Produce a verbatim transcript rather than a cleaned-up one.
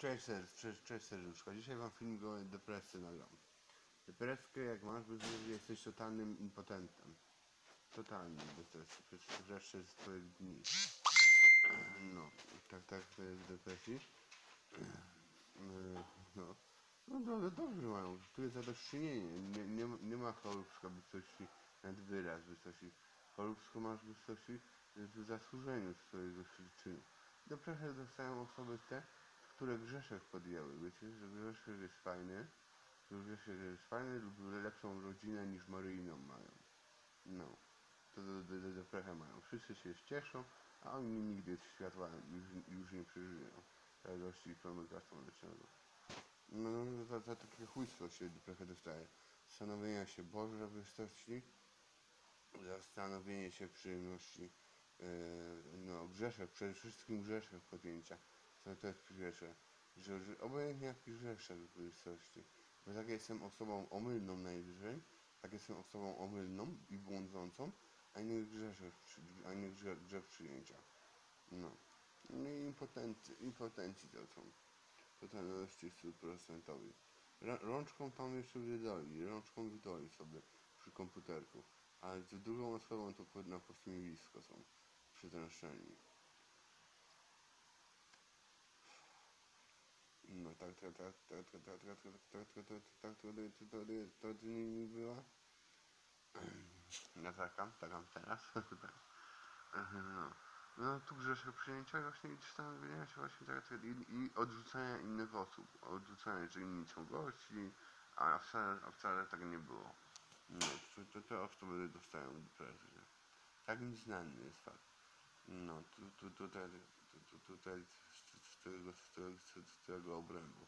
Cześć, ser, cześć, cześć serduszko. Dzisiaj wam film o depresji nagram. Depresję jak masz, bo jesteś totalnym impotentem. Totalnym, bo to jest wreszcie z twoich dni. No, tak, tak, to jest depresji. No, no dobrze, dobrze mają. Tu jest zadośćuczynienie. Nie, nie, nie ma chorób wysokości nad wyraz wysokości. Chorób masz wysokości w zasłużeniu swojego czynu. Depresję dostają osoby te, które grzeszek podjęły. Wiecie, że grzeszek jest fajny, że grzeszek jest fajny lub lepszą rodzinę niż Maryjną mają. No, to do, do, do depresję mają. Wszyscy się cieszą, a oni nigdy światła już, już nie przeżyją. Radości i promulgacją lecznego. No, no za, za takie chujstwo się trochę dostaje. Stanowienia się Boże wysokości, zastanowienie się przyjemności, yy, no grzeszek, przede wszystkim grzeszek podjęcia. To, to jest pierwsze, że, że obojętnie jaki grzeszek w wysokości. Bo tak jestem osobą omylną najwyżej, tak jestem osobą omylną i błądzącą, a nie grzeszek, a nie grzech, grzech przyjęcia. No. No i impotenci, impotenci to są. Totalności stuprocentowej. Rączką tam jeszcze wydoli, rączką wydoli sobie przy komputerku, ale z drugą osobą to na pośmiewisko są przytrąszeni. No tak, tak, tak, tak, tak, tak, tak, tak, tak, tak, tak, to to nie była. Ja taka, taka teraz. No. No tu grzeszek przyjęcia właśnie i stanowienia się właśnie tak, tak i, i odrzucania innych osób, odrzucania, że inni są gości, a wcale, a wcale tak nie było. No, to, to te osoby dostają depresję. Tak mi znany jest fakt. No, tu, tu, tutaj, tu, tu, tutaj z, z, tego, z, tego, z tego obrębu.